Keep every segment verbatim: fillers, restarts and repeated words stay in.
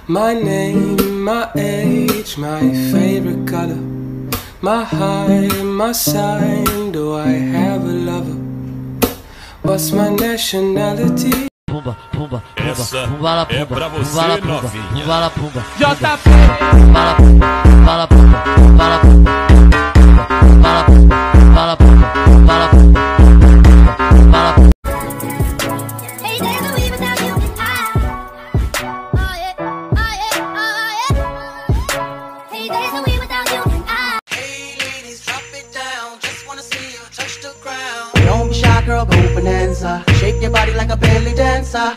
My name, my age, my favorite color, my height, my sign, do I have a lover? What's my nationality? Pumba, pumba, essa pumba, é pumba, pra você, pumba, pumba, novinha. pumba, pumba, J P pumba, pumba, pumba, pumba, pumba, pumba, pumba, pumba, pumba, pumba. Hey, there's no we without you. Ah. Oh yeah, oh yeah, oh yeah. Hey, there's no we without you. Ah. Hey ladies, drop it down. Just wanna see you touch the ground. Don't be shy, girl, go bonanza. Shake your body like a belly dancer.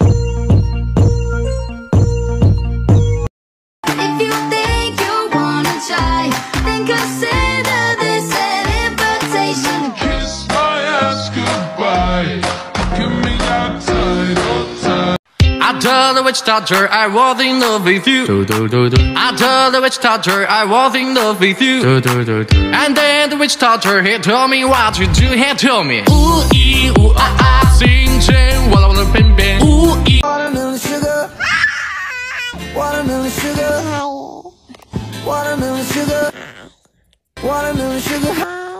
If you think you wanna try, then consider this an invitation. Kiss my ass goodbye. Give me your title time. I told the witch doctor I was in love with you. Do do do do. I told the witch doctor I was in love with you. Do do do do. And then the witch doctor he told me what to do. He told me ooh ee ooh ah ah, sing sing walla walla bing bing. Ooh ee. Watermelon sugar. Watermelon sugar. Watermelon sugar. Watermelon sugar.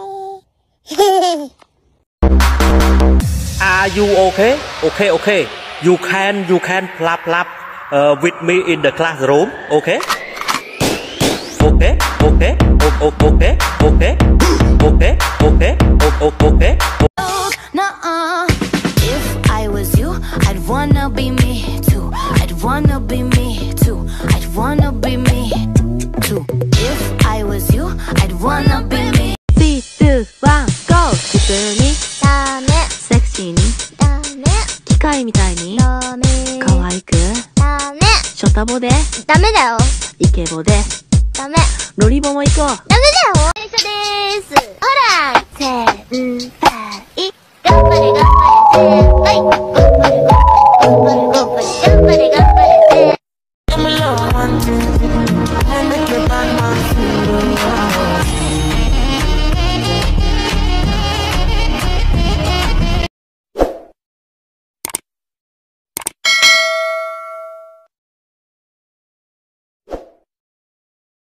Are you okay? Okay, okay. You can, you can plap plap uh, with me in the classroom. Okay? Okay, okay, okay, okay, okay, okay, okay, okay. Nuh-uh. If I was you, I'd wanna be me too. I'd wanna be me too. I'd wanna be me too. If I was you, I'd wanna be me. three, two, one, go! 普通にダメセクシーにダメ機械みたいにダメ可愛くダメショタボでダメだよイケボでダメロリボも行こうダメだよ一緒ですほら先輩頑張れ頑張れ先輩頑張れ頑張れ頑張れ頑張れ頑張れ Give me love one, two, and make your bad man feel the love.